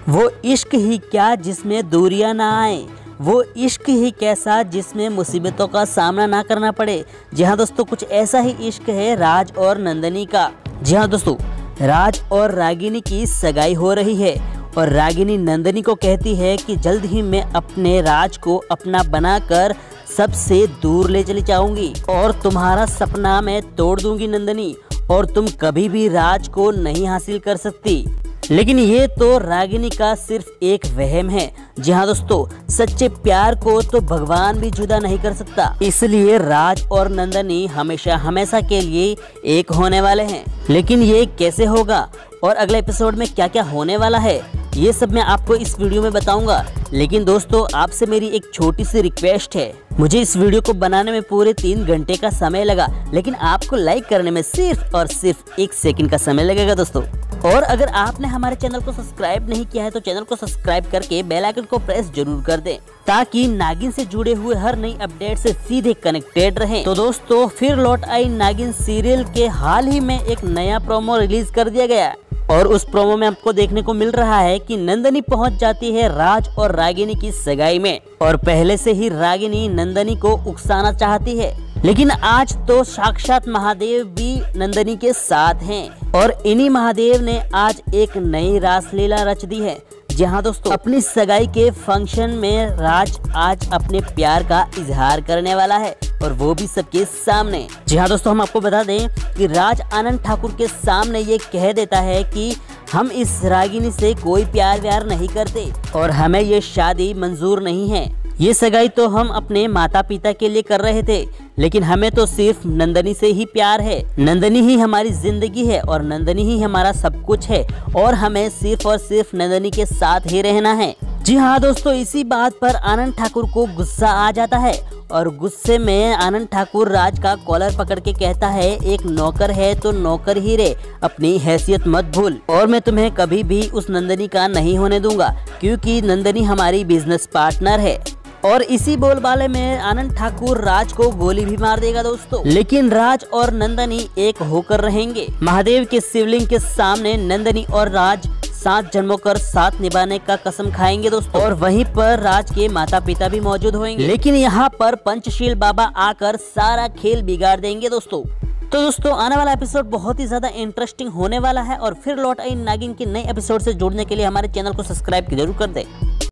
वो इश्क ही क्या जिसमें दूरियां ना आए, वो इश्क ही कैसा जिसमें मुसीबतों का सामना ना करना पड़े। जी हाँ दोस्तों, कुछ ऐसा ही इश्क है राज और नंदनी का। जी हाँ दोस्तों, राज और रागिनी की सगाई हो रही है और रागिनी नंदनी को कहती है कि जल्द ही मैं अपने राज को अपना बनाकर सबसे दूर ले चली जाऊंगी और तुम्हारा सपना मैं तोड़ दूंगी नंदनी, और तुम कभी भी राज को नहीं हासिल कर सकती। लेकिन ये तो रागिनी का सिर्फ एक वहम है। जी हाँ दोस्तों, सच्चे प्यार को तो भगवान भी जुदा नहीं कर सकता, इसलिए राज और नंदनी हमेशा हमेशा के लिए एक होने वाले हैं। लेकिन ये कैसे होगा और अगले एपिसोड में क्या क्या होने वाला है, ये सब मैं आपको इस वीडियो में बताऊंगा। लेकिन दोस्तों, आपसे मेरी एक छोटी सी रिक्वेस्ट है। मुझे इस वीडियो को बनाने में पूरे 3 घंटे का समय लगा, लेकिन आपको लाइक करने में सिर्फ और सिर्फ 1 सेकंड का समय लगेगा दोस्तों। और अगर आपने हमारे चैनल को सब्सक्राइब नहीं किया है तो चैनल को सब्सक्राइब करके बेल आइकन को प्रेस जरूर कर दें, ताकि नागिन से जुड़े हुए हर नई अपडेट से सीधे कनेक्टेड रहें। तो दोस्तों, फिर लौट आई नागिन सीरियल के हाल ही में एक नया प्रोमो रिलीज कर दिया गया और उस प्रोमो में आपको देखने को मिल रहा है कि नंदनी पहुंच जाती है राज और रागिनी की सगाई में, और पहले से ही रागिनी नंदनी को उकसाना चाहती है। लेकिन आज तो साक्षात महादेव भी नंदनी के साथ हैं और इन्हीं महादेव ने आज एक नई रासलीला रच दी है। जी हाँ दोस्तों, अपनी सगाई के फंक्शन में राज आज अपने प्यार का इजहार करने वाला है और वो भी सबके सामने। जी हाँ दोस्तों, हम आपको बता दें कि राज आनंद ठाकुर के सामने ये कह देता है कि हम इस रागिनी से कोई प्यार व्यार नहीं करते और हमें ये शादी मंजूर नहीं है। ये सगाई तो हम अपने माता पिता के लिए कर रहे थे, लेकिन हमें तो सिर्फ नंदनी से ही प्यार है। नंदनी ही हमारी जिंदगी है और नंदनी ही हमारा सब कुछ है और हमें सिर्फ और सिर्फ नंदनी के साथ ही रहना है। जी हाँ दोस्तों, इसी बात पर आनंद ठाकुर को गुस्सा आ जाता है और गुस्से में आनंद ठाकुर राज का कॉलर पकड़ के कहता है, एक नौकर है तो नौकर ही रहे, अपनी हैसियत मत भूल, और मैं तुम्हें कभी भी उस नंदनी का नहीं होने दूंगा, क्योंकि नंदनी हमारी बिजनेस पार्टनर है। और इसी बोलबाले में आनंद ठाकुर राज को गोली भी मार देगा दोस्तों। लेकिन राज और नंदनी एक होकर रहेंगे। महादेव के शिवलिंग के सामने नंदनी और राज 7 जन्मों कर साथ निभाने का कसम खाएंगे दोस्तों, और वहीं पर राज के माता पिता भी मौजूद होंगे। लेकिन यहाँ पर पंचशील बाबा आकर सारा खेल बिगाड़ देंगे दोस्तों। तो दोस्तों, आने वाला एपिसोड बहुत ही ज्यादा इंटरेस्टिंग होने वाला है और फिर लौट आई नागिन के नए एपिसोड से जुड़ने के लिए हमारे चैनल को सब्सक्राइब जरूर कर दें।